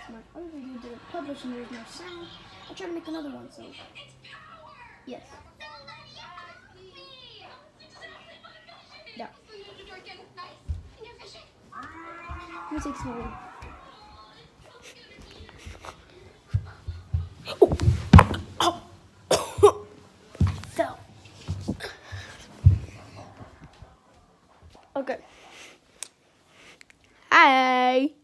my other video didn't publish and there's no sound, I tried to make another one, so yes. Yeah. Let me take some more. Oh. I fell. Okay. Hi.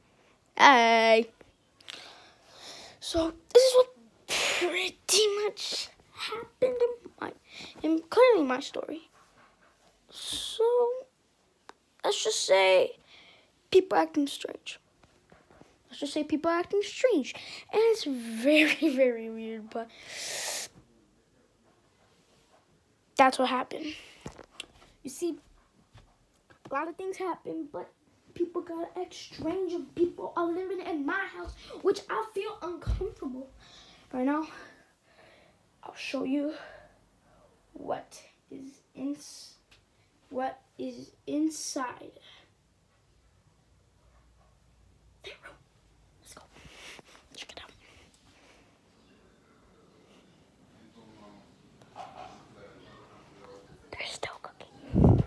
So this is what pretty much happened in clearly my story. So let's just say people acting strange. And it's very, very weird, but that's what happened. You see, a lot of things happen, but people gotta act strange and people are living in my house, which I feel uncomfortable. Right now, I'll show you what is inside. Let's go. Check it out. They're still cooking.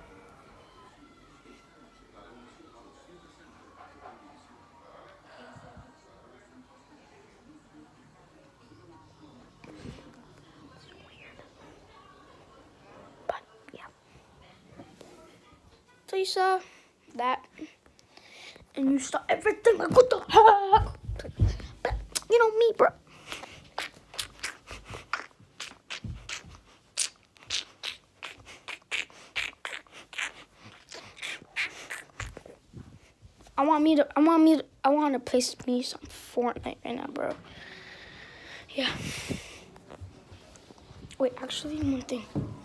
So you saw that, and you saw everything. Like, what the heck? But you know me, bro. I want to play me some Fortnite right now, bro. Yeah. Wait, actually, one thing.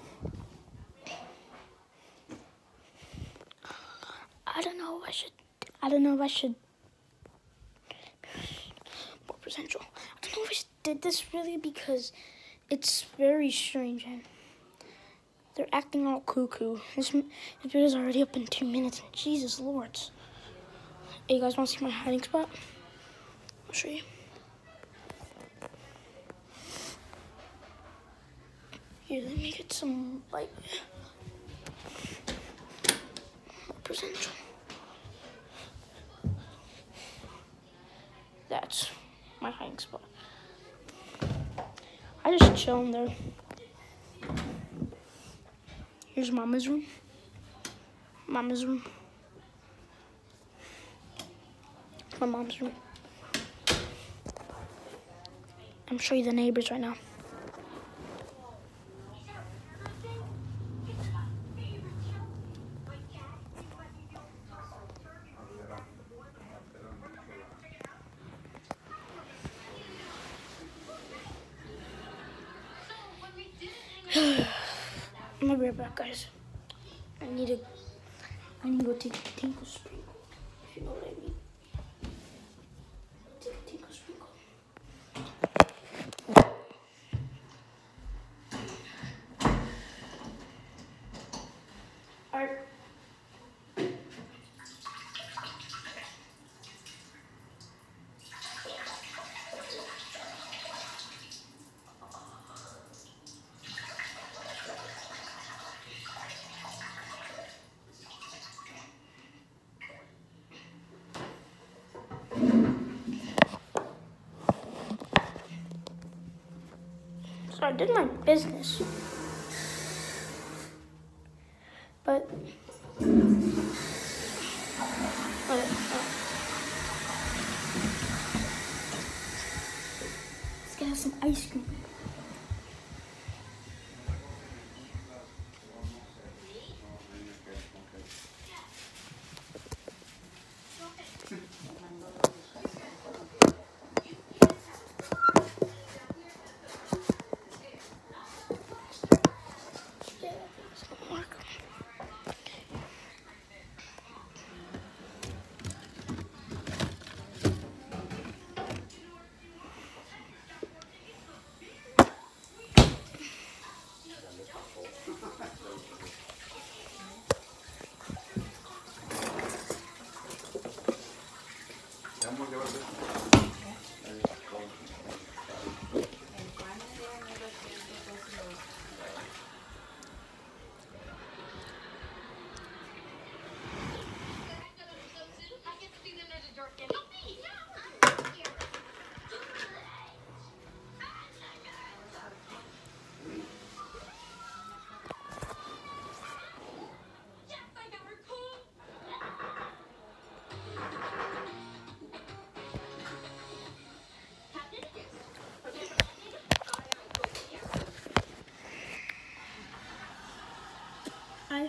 I don't know if I should more potential. I don't know if I did this really because it's very strange and they're acting all cuckoo. This video is already up in 2 minutes. Jesus Lord. Hey, you guys want to see my hiding spot? I'll show you. Here, let me get some light. Potential. That's my hiding spot. I just chill in there. Here's Mama's room. My mom's room. I'm showing you the neighbors right now. I'm gonna be right back, guys. I need to go take a tinkle sprinkle, if you know what I mean. Take a tinkle sprinkle. Alright. So I did my business, but let's get some ice cream.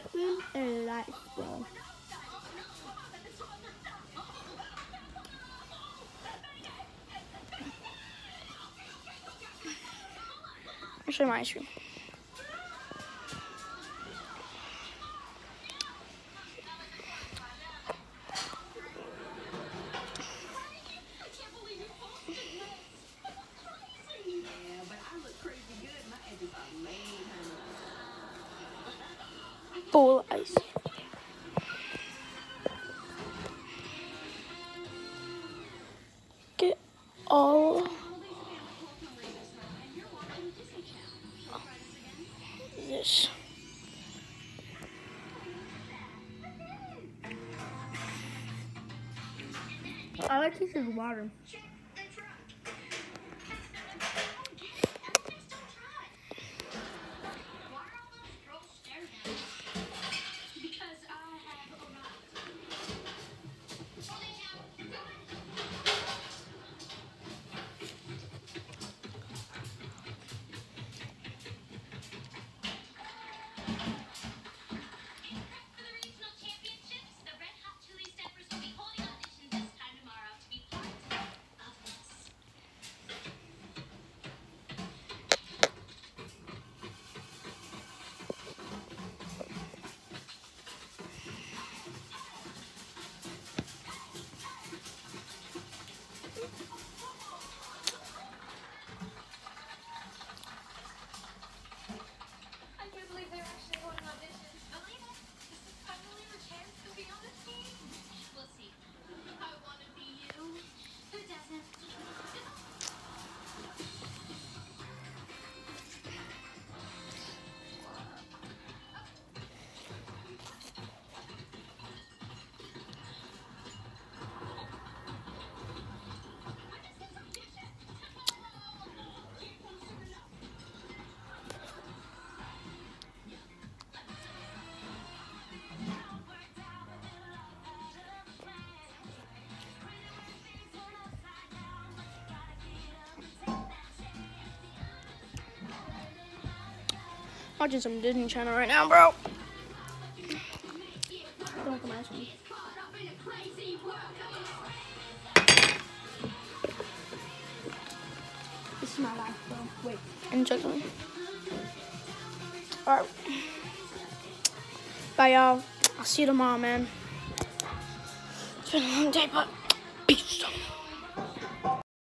Living a life, bro. I'll show you my ice cream. Full ice. Get all this. I like tasting water. Watching some Disney Channel right now, bro. Don't come at me. This is my life, bro. Wait. And check me. Alright. Bye, y'all. I'll see you tomorrow, man. It's been a long day, but peace.